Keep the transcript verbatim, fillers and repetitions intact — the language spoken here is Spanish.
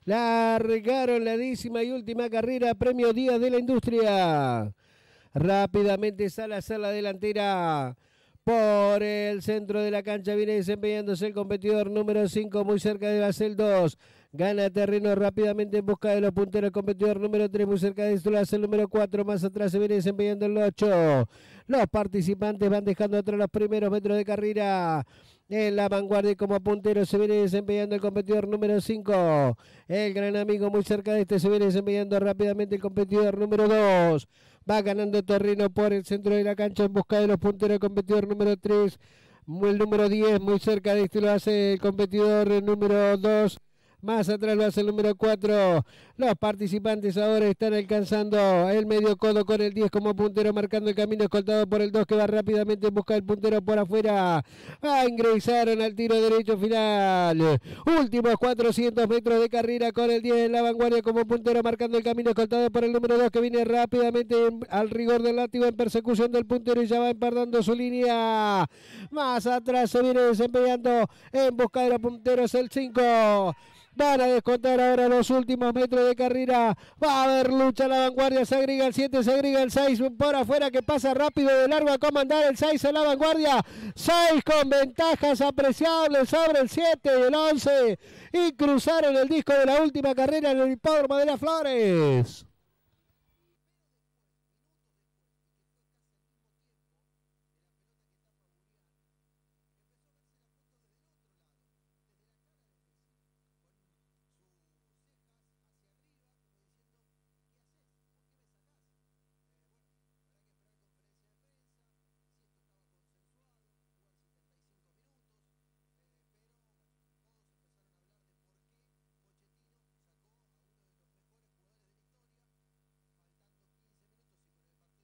Largaron la décima y última carrera, premio Díaz de la Industria. Rápidamente sale a hacer la delantera. Por el centro de la cancha viene desempeñándose el competidor número cinco, muy cerca de Basel dos. Gana terreno rápidamente en busca de los punteros. El competidor número tres, muy cerca de esto lo hace el número cuatro. Más atrás se viene desempeñando el ocho. Los participantes van dejando atrás los primeros metros de carrera. En la vanguardia como puntero se viene desempeñando el competidor número cinco. El gran amigo muy cerca de este se viene desempeñando rápidamente el competidor número dos. Va ganando terreno por el centro de la cancha en busca de los punteros. El competidor número tres. El número diez muy cerca de este lo hace el competidor número dos. Más atrás lo hace el número cuatro. Los participantes ahora están alcanzando el medio codo con el diez como puntero, marcando el camino escoltado por el dos que va rápidamente en busca del puntero por afuera. Ah, ingresaron al tiro derecho final. Últimos cuatrocientos metros de carrera con el diez en la vanguardia como puntero, marcando el camino escoltado por el número dos que viene rápidamente en, al rigor del látigo en persecución del puntero y ya va empardando su línea. Más atrás se viene desempeñando en busca de los punteros el cinco. Van a descontar ahora los últimos metros de carrera. Va a haber lucha a la vanguardia. Se agrega el siete, se agrega el seis por afuera que pasa rápido de largo a comandar el seis en la vanguardia. seis con ventajas apreciables sobre el siete y el once. Y cruzaron el disco de la última carrera en el hipódromo de Las Flores.